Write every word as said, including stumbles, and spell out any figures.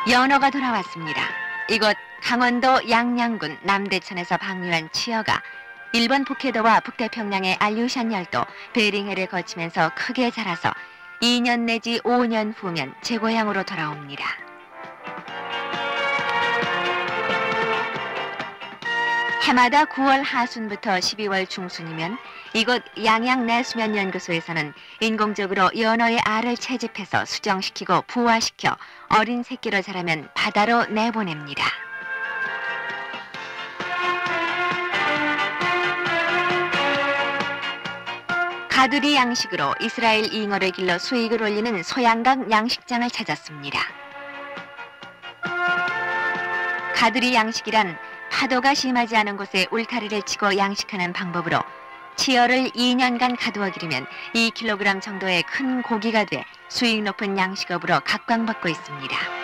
연어가 돌아왔습니다. 이곳 강원도 양양군 남대천에서 방류한 치어가 일본 북해도와 북태평양의 알류샨 열도 베링해를 거치면서 크게 자라서 이 년 내지 오 년 후면 제 고향으로 돌아옵니다. 해마다 구월 하순부터 십이월 중순이면 이곳 양양내수면연구소에서는 인공적으로 연어의 알을 채집해서 수정시키고 부화시켜 어린 새끼로 자라면 바다로 내보냅니다. 가두리 양식으로 이스라엘 잉어를 길러 수익을 올리는 소양강 양식장을 찾았습니다. 가두리 양식이란 파도가 심하지 않은 곳에 울타리를 치고 양식하는 방법으로 치어를 이 년간 가두어 기르면 이 킬로그램 정도의 큰 고기가 돼 수익 높은 양식업으로 각광받고 있습니다.